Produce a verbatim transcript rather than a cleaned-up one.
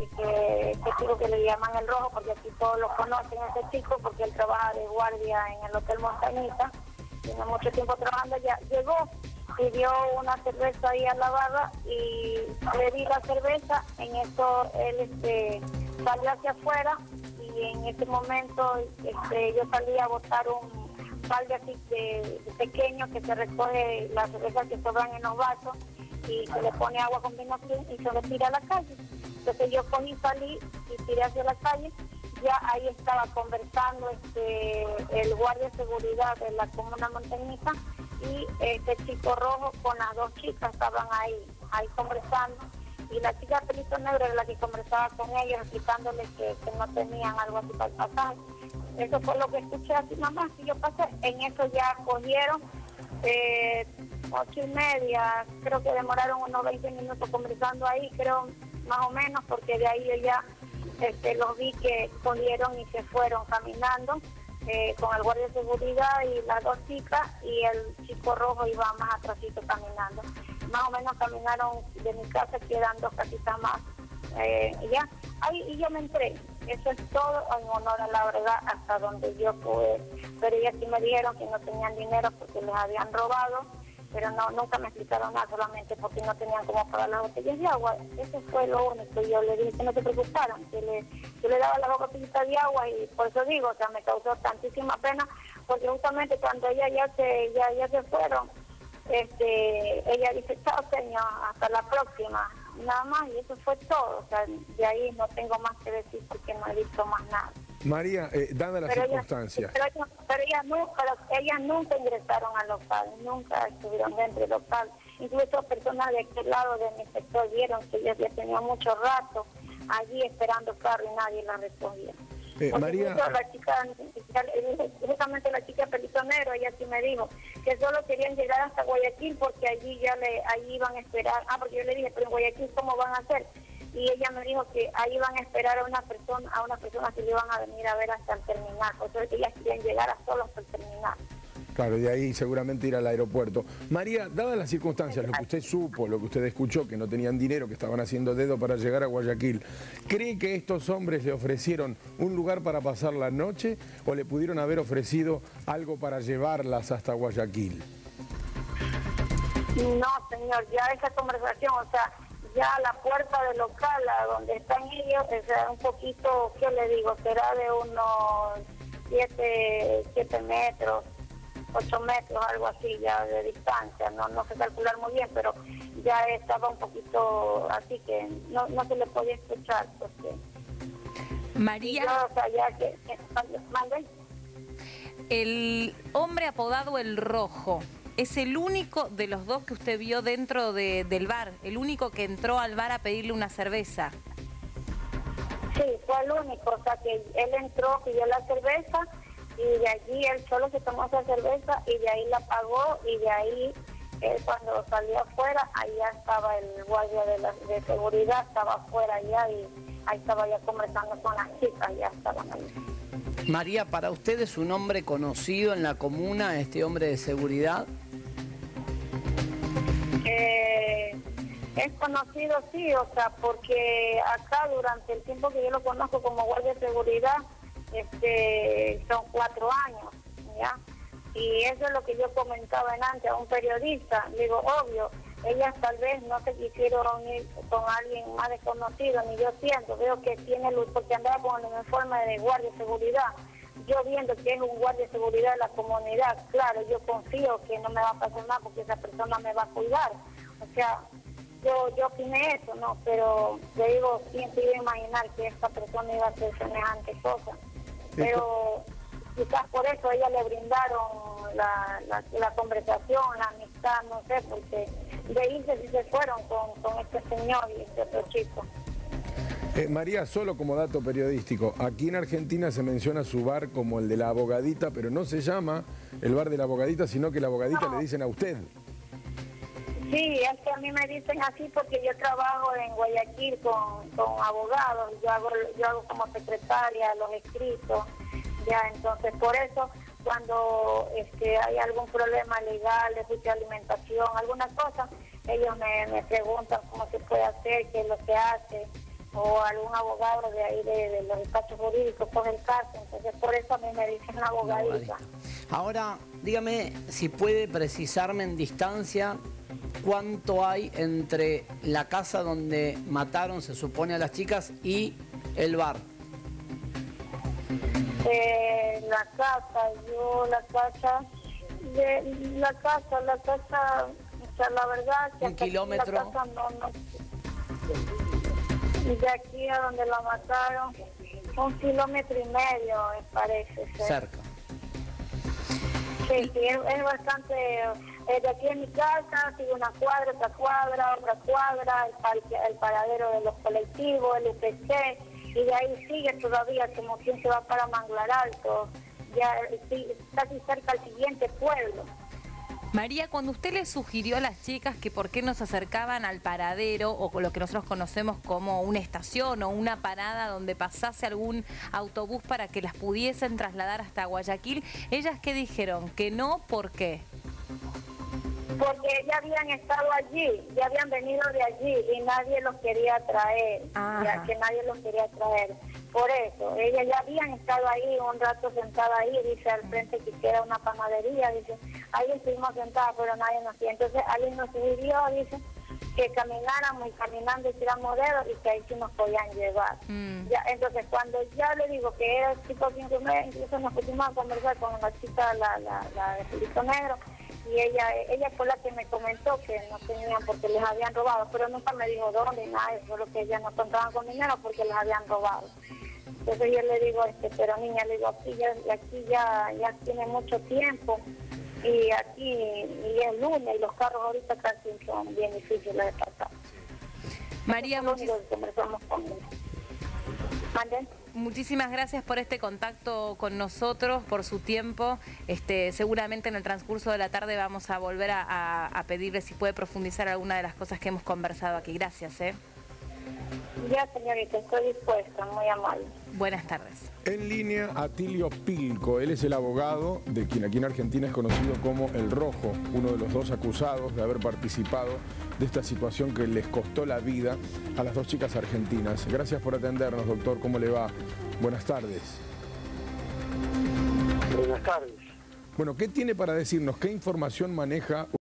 que este chico que le llaman el Rojo, porque aquí todos lo conocen, ese chico, porque él trabaja de guardia en el Hotel Montañita, tiene mucho tiempo trabajando allá, llegó, pidió una cerveza ahí a la barra y le di la cerveza. En eso él este, salió hacia afuera y en ese momento este, yo salí a botar un balde así de, de pequeño que se recoge las cervezas que sobran en los vasos y se le pone agua con vino y se le tira a la calle. Entonces yo cogí, salí y tiré hacia la calle. Ya ahí estaba conversando este el guardia de seguridad de la comuna Montañita y este chico rojo con las dos chicas estaban ahí, ahí conversando. Y la chica pelito negro era la que conversaba con ellos, explicándoles que, que no tenían algo así para el pasaje. Eso fue lo que escuché así nomás, y yo pasé. En eso ya cogieron eh, ocho y media, creo que demoraron unos veinte minutos conversando ahí, creo más o menos, porque de ahí yo ya este, los vi que cogieron y se fueron caminando eh, con el guardia de seguridad y las dos chicas, y el chico rojo iba más atrásito caminando. Más o menos caminaron de mi casa, quedan dos casitas más. Eh, y ya, ahí y yo me entré. Eso es todo en honor a la verdad, hasta donde yo pude. Pero ellas sí me dijeron que no tenían dinero porque les habían robado, pero no nunca me explicaron nada, solamente porque no tenían cómo pagar las botellas de agua. Eso fue lo único. Yo le dije que no se preocuparan, que le, yo le daba las botellitas de agua, y por eso digo, o sea, me causó tantísima pena, porque justamente cuando ellas ya se, ya, ya se fueron, este, ella dice, chao señor, hasta la próxima. Nada más, y eso fue todo. O sea, de ahí no tengo más que decir porque no he visto más nada. María, eh, dadas las pero circunstancias. Ellas, pero, pero ellas, nunca, pero ellas nunca ingresaron al local, nunca estuvieron dentro del local. Incluso personas de aquel lado de mi sector vieron que ellas ya tenían mucho rato allí esperando carro y nadie la recogía. Eh, María, la chica, justamente la chica pelito negro, ella sí me dijo que solo querían llegar hasta Guayaquil porque allí ya le, allí iban a esperar. Ah, porque yo le dije, pero en Guayaquil ¿cómo van a hacer? Y ella me dijo que ahí iban a esperar a una persona, a una persona que le iban a venir a ver hasta el terminal. O sea, que ellas querían llegar a solo hasta el terminal. Claro, de ahí seguramente ir al aeropuerto. María, dadas las circunstancias, lo que usted supo, lo que usted escuchó, que no tenían dinero, que estaban haciendo dedo para llegar a Guayaquil, ¿cree que estos hombres le ofrecieron un lugar para pasar la noche o le pudieron haber ofrecido algo para llevarlas hasta Guayaquil? No, señor, ya esa conversación, o sea, ya la puerta del local, a donde están ellos, o sea, un poquito, ¿qué le digo? Será de unos siete, siete metros. ocho metros, algo así ya de distancia, no no sé calcular muy bien, pero ya estaba un poquito así que no, no se le podía escuchar. Porque María, yo, o sea, ya que, que ¿mande? El hombre apodado El Rojo, ¿es el único de los dos que usted vio dentro de, del bar? ¿El único que entró al bar a pedirle una cerveza? Sí, fue el único, o sea que él entró, pidió la cerveza, y de allí él solo se tomó esa cerveza y de ahí la pagó, y de ahí él cuando salió afuera, allá estaba el guardia de, la, de seguridad, estaba afuera ya y ahí estaba ya conversando con las chicas, ya estaban ahí. María, ¿para usted es un hombre conocido en la comuna, este hombre de seguridad? Eh, es conocido, sí, o sea, porque acá durante el tiempo que yo lo conozco como guardia de seguridad, Este, son cuatro años, ¿ya? Y eso es lo que yo comentaba antes a un periodista. Digo, obvio, ellas tal vez no se quisieron ir con alguien más desconocido, ni yo siento, veo que tiene luz, porque andaba con el uniforme de guardia de seguridad. Yo viendo que es un guardia de seguridad de la comunidad, claro, yo confío que no me va a pasar nada porque esa persona me va a cuidar. O sea, yo yo opiné eso, ¿no? Pero le digo, siempre iba a imaginar que esta persona iba a hacer semejante cosa. Pero quizás por eso a ella le brindaron la, la, la conversación, la amistad, no sé, porque de ahí se, se fueron con, con este señor y este otro chico. Eh, María, solo como dato periodístico, aquí en Argentina se menciona su bar como el de la Abogadita, pero no se llama el bar de la Abogadita, sino que la Abogadita no. le dicen a usted. Sí, es que a mí me dicen así porque yo trabajo en Guayaquil con, con abogados, yo hago, yo hago como secretaria los escritos, ya, entonces por eso cuando este, hay algún problema legal, de juicio de alimentación, alguna cosa, ellos me, me preguntan cómo se puede hacer, qué es lo que hace, o algún abogado de ahí de, de los despachos jurídicos por el caso, entonces por eso a mí me dicen abogadita. Ahora, dígame si puede precisarme en distancia cuánto hay entre la casa donde mataron, se supone, a las chicas y el bar. Eh, la casa, yo la casa, de, la casa, la casa, o sea, la verdad que un kilómetro. La casa no, no, de aquí a donde la mataron, un kilómetro y medio, me parece ser. Cerca. Sí, sí, es, es bastante, eh, de aquí en mi casa, sigue una cuadra, otra cuadra, otra cuadra, el, par, el paradero de los colectivos, el U P C, y de ahí sigue todavía como quien se va para Manglar Alto, ya sí, casi cerca al siguiente pueblo. María, cuando usted le sugirió a las chicas que por qué no se acercaban al paradero o con lo que nosotros conocemos como una estación o una parada donde pasase algún autobús para que las pudiesen trasladar hasta Guayaquil, ¿ellas qué dijeron? ¿Que no? ¿Por qué? Porque ya habían estado allí, ya habían venido de allí y nadie los quería traer, ya que nadie los quería traer. Por eso, ellas ya habían estado ahí un rato sentadas ahí, dice al frente que era una panadería, dice, ahí estuvimos sentadas pero nadie nos quiere. Entonces alguien nos sugirió, dice, que camináramos y caminando y tiramos dedos y que ahí sí nos podían llevar. Mm. Ya, entonces cuando ya le digo que era tipo cinco y media, incluso nos pusimos a conversar con la chica, la, la, la de Filito Negro, y ella ella fue la que me comentó que no tenían porque les habían robado, pero nunca me dijo dónde, nada, solo que ellas no contaban con dinero porque les habían robado. Entonces yo le digo, este, pero niña, le digo, aquí ya, aquí ya, ya tiene mucho tiempo y aquí y es lunes y los carros ahorita casi son bien difíciles de pasar. María, muchis... ¿Manden? Muchísimas gracias por este contacto con nosotros, por su tiempo. Este, seguramente en el transcurso de la tarde vamos a volver a, a, a pedirle si puede profundizar alguna de las cosas que hemos conversado aquí. Gracias, ¿eh? Ya, señorita, estoy dispuesta, muy amable. Buenas tardes. En línea, Atilio Pilco. Él es el abogado de quien aquí en Argentina es conocido como El Rojo, uno de los dos acusados de haber participado de esta situación que les costó la vida a las dos chicas argentinas. Gracias por atendernos, doctor. ¿Cómo le va? Buenas tardes. Buenas tardes. Bueno, ¿qué tiene para decirnos? ¿Qué información maneja